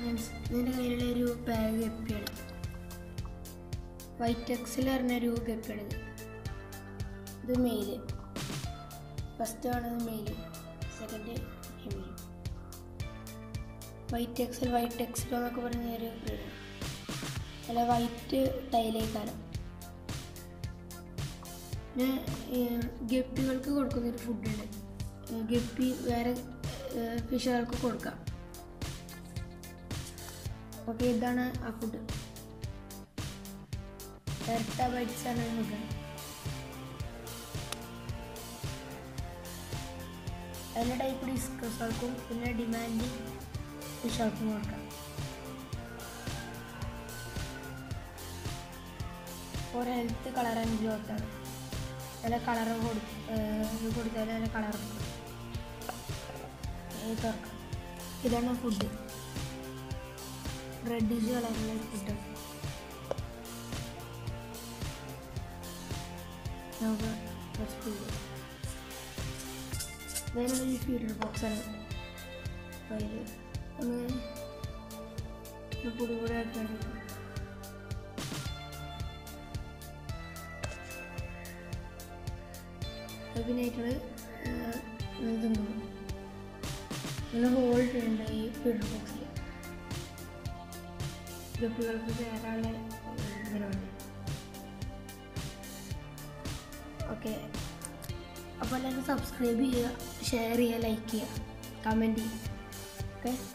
Friends, ഇതിൻ്റെ കയ്യിലുള്ള ഒരു പാഗ് ഗപ്പിയാണ്. വൈറ്റ് എക്സിൽ പറഞ്ഞ ഒരു ഗപ്പിയാണിത്. ഇത് മെയില്, ഫസ്റ്റ് ആണത് മെയില്, സെക്കൻഡ് ഫീമെയിൽ. വൈറ്റ് എക്സിൽ എന്നൊക്കെ പറഞ്ഞ ഒരു ബ്രീഡ്. അല്ല വൈറ്റ് ടൈലേക്കാരം. പിന്നെ ഗപ്പികൾക്ക് കൊടുക്കുന്നൊരു ഫുഡുണ്ട്. ഗപ്പി വേറെ ഫിഷുകൾക്ക് കൊടുക്കാം. ഓക്കെ, ഇതാണ് ആ ഫുഡ്. ടെർട്ട ബൈറ്റ്സ് ആണ് ഫുഡ്. എല്ലാ ടൈപ്പ് ഡിസ്കസുകൾക്കും പിന്നെ ഡിമാൻഡിങ് ഫിഷുകൾക്കും കൊടുക്കാം. For health, colour and growth ആണ്. നല്ല കളർ കൊടുത്താൽ നല്ല കളർ തുറക്കാം. ഇതാണ് ഫുഡ്. റെഡിഷ് കളറുള്ള ഫുഡ്. വേറെ ഈ ഫീഡർ ബോക്സാണ്. അതിൽ ഒന്ന് പൊടി കൂടെ ആക്കിയാണ്. അതിനായിട്ടുള്ള ഇതുണ്ട്. നല്ല ഹോൾഡ് ഉണ്ട് ഈ ഫീഡർ ബോക്സിൽ. ഗപ്പികൾക്ക് കയറാനുള്ള ഇതിനുണ്ട്. ഓക്കെ, അപ്പോൾ എല്ലാവരും സബ്സ്ക്രൈബ് ചെയ്യുക, ഷെയർ ചെയ്യുക, ലൈക്ക് ചെയ്യുക, കമൻറ്റ് ചെയ്യുക. ഓക്കെ.